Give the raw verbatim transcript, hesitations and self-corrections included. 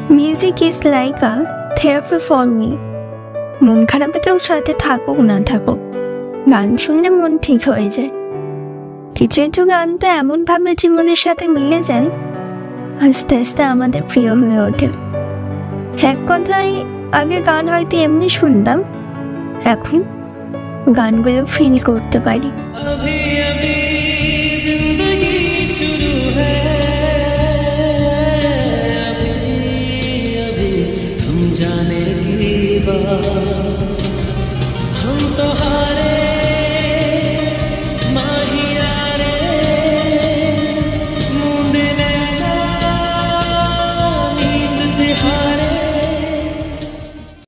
Music is like a therapy for me. মন খারাপেও সাথে থাকুক না থাকুক, গান শুনলে মন ঠিক হয়ে যায়। কিছু কিছু গান তো এমন ভাবে জীবনের সাথে মিলে যান, আস্তে আস্তে আমাদের প্রিয় হয়ে ওঠে। এক কথায় আগে গান হয়তো এমনি শুনতাম, এখন গানগুলো ফিল করতে পারি। हम तो